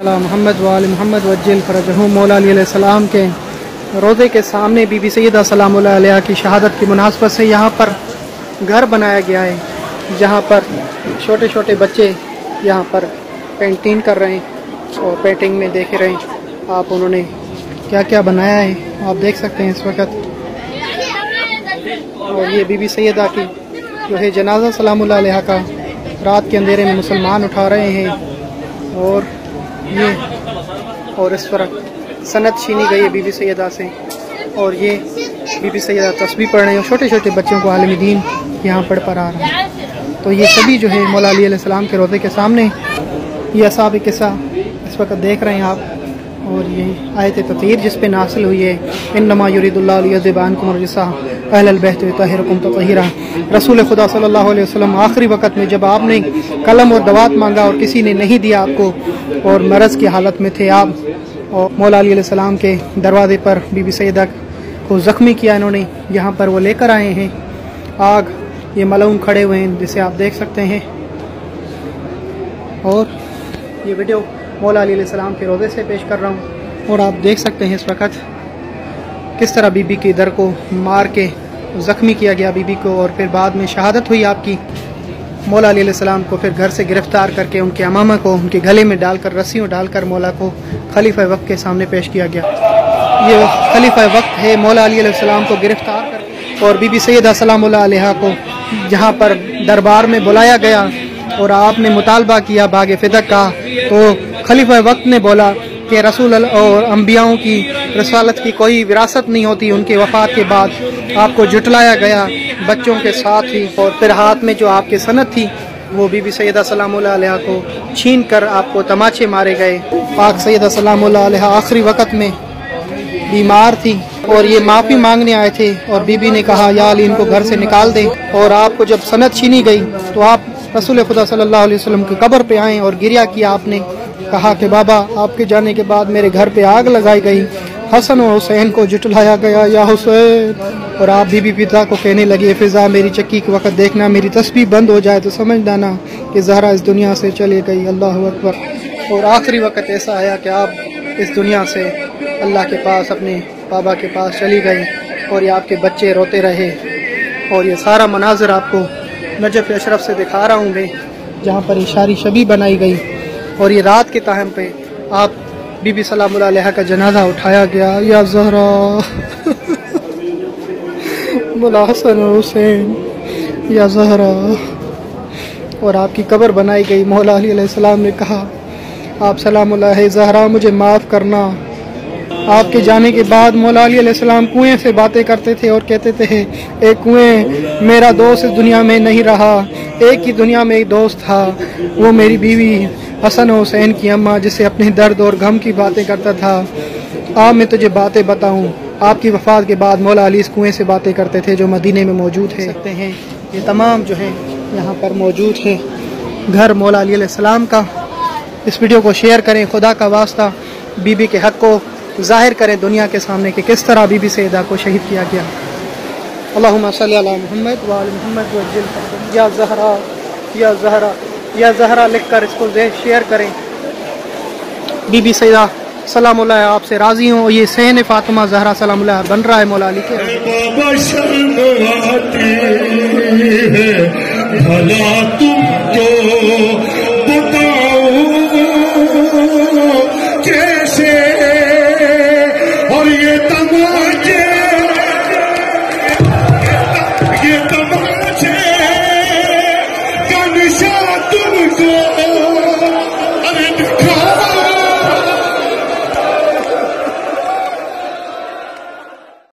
محمد وآل محمد وجل فرجہم مولا علی علیہ السلام کے روضے کے سامنے بی بی سیدہ سلام اللہ علیہ کی شہادت کی مناسبت سے یہاں پر گھر بنایا گیا ہے، جہاں پر چھوٹے چھوٹے بچے یہاں پر پینٹنگ کر رہے ہیں اور پینٹنگ میں دیکھ رہے ہیں آپ انہوں نے کیا کیا بنایا ہے، آپ دیکھ سکتے ہیں اس وقت۔ اور یہ بی بی سیدہ کی جو ہے جنازہ سلام اللہ علیہ کا رات کے اندھیرے میں مسلمان اٹھا رہے ہیں، اور اس پر سند چھینی گئی ہے بی بی سیدہ سے، اور یہ بی بی سیدہ تسبیح پڑھ رہے ہیں اور چھوٹے چھوٹے بچوں کو عالم دین یہاں پڑھ آ رہا ہے۔ تو یہ سبھی جو ہے مولا علی علیہ السلام کے روضے کے سامنے یہ اصحاب قصہ اس وقت دیکھ رہے ہیں آپ، اور یہ آیت تطہیر جس پہ نازل ہوئی ہے، انما یرید اللہ لیذھب عنکم الرجس اہل البیت ویطہرکم تطہیرا۔ رسول خدا صلی اللہ علیہ وسلم آخری وقت میں جب آپ نے قلم اور دوات مانگا اور کسی نے نہیں دیا آپ کو، اور مرض کی حالت میں تھے آپ، اور مولا علی علیہ السلام کے دروازے پر بی بی سیدہ کو زخمی کیا انہوں نے، یہاں پر وہ لے کر آئے ہیں آگ، یہ ملعون کھڑے ہوئے ہیں جسے آپ دیکھ سکتے ہیں۔ اور یہ ویڈیو مولا علی علیہ السلام کے روضے سے پیش کر رہا ہوں، اور آپ دیکھ سکتے ہیں اس وقت کس طرح بی بی کے در کو مار کے زخمی کیا گیا بی بی کو، اور پھر بعد میں شہادت ہوئی آپ کی۔ مولا علی علیہ السلام کو پھر گھر سے گرفتار کر کے ان کے امامہ کو ان کے گلے میں ڈال کر رسیوں ڈال کر مولا کو خلیفہ وقت کے سامنے پیش کیا گیا۔ یہ خلیفہ وقت ہے، مولا علی علیہ السلام کو گرفتار کر اور بی بی سیدہ سلام اللہ علیہ کو جہاں پر دربار میں بلایا گیا اور آپ نے مطالبہ کیا باغ فدق کا، تو خلیفہ وقت نے بولا کہ رسول اللہ اور انبیاءوں کی رسالت کی کوئی وراثت نہیں ہوتی، ان کے وفات کے بعد آپ کو جھٹلایا گیا بچوں کے ساتھ ہی، اور پھر ہاتھ میں جو آپ کے سند تھی وہ بی بی سیدہ سلام اللہ علیہ کو چھین کر آپ کو تماچے مارے گئے۔ پاک سیدہ سلام اللہ علیہ آخری وقت میں بیمار تھی اور یہ معافی مانگنے آئے تھے، اور بی بی نے کہا یا علی ان کو گھر سے نکال دے، اور آپ کو جب سند چھینی گئی تو آپ رسول خدا صلی اللہ علیہ وسلم کی قبر پہ آئیں اور گریہ کیا، آپ نے کہا کہ بابا آپ کے جانے کے بعد میرے گھر پہ آگ لگائی گئی، حسن و حسین کو جھٹلایا گیا یا حسین، اور آپ بی بی فضا کو کہنے لگے فضا میری چکی کے وقت دیکھنا میری تسبیح بند ہو جائے تو سمجھ جانا کہ زہرا اس دنیا سے چلی گئی، اللہ اکبر۔ اور آخری وقت ایسا آیا کہ آپ اس دنیا سے اللہ کے پاس اپنے بابا کے پاس چلی گئی، اور یہ آپ کے بچے روتے رہے، اور یہ سارا مناظر آپ کو نجف اشرف سے دکھا رہا ہوں میں، جہاں پر اشاری شبی بنائی گئی، اور یہ رات کے ٹائم پہ آپ بی بی سلام اللہ علیہ کا جنازہ اٹھایا گیا، یا زہرا مولا حسن و حسین یا زہرا، اور آپ کی قبر بنائی گئی۔ مولا علی علیہ السلام نے کہا آپ سلام اللہ زہرا مجھے معاف کرنا۔ آپ کے جانے کے بعد مولا علی علیہ السلام کنویں سے باتیں کرتے تھے اور کہتے تھے ایک کنویں میرا دوست اس دنیا میں نہیں رہا، ایک ہی دنیا میں ایک دوست تھا، وہ میری بیوی حسن و حسین کی اماں، جسے اپنے درد اور غم کی باتیں کرتا تھا۔ آپ میں تجھے باتیں بتاؤں، آپ کی وفات کے بعد مولا علی اس کنویں سے باتیں کرتے تھے جو مدینے میں موجود ہے۔ سکتے ہیں یہ تمام جو ہے یہاں پر موجود ہے گھر مولا علی علیہ السلام کا۔ اس ویڈیو کو شیئر کریں، خدا کا واسطہ بی بی کے حق کو ظاہر کریں دنیا کے سامنے کہ کس طرح بی بی سیدہ کو شہید کیا گیا۔ اللہم صلی علی محمد وآل محمد وجل یا زہرا یا زہرا یا زہرا لکھ کر اس کو شیئر کریں۔ بی بی سیدہ سلام اللہ آپ سے راضی ہوں، یہ سین فاطمہ زہرا سلام اللہ بن رہا ہے مولا علی کے۔ بھلا تم کو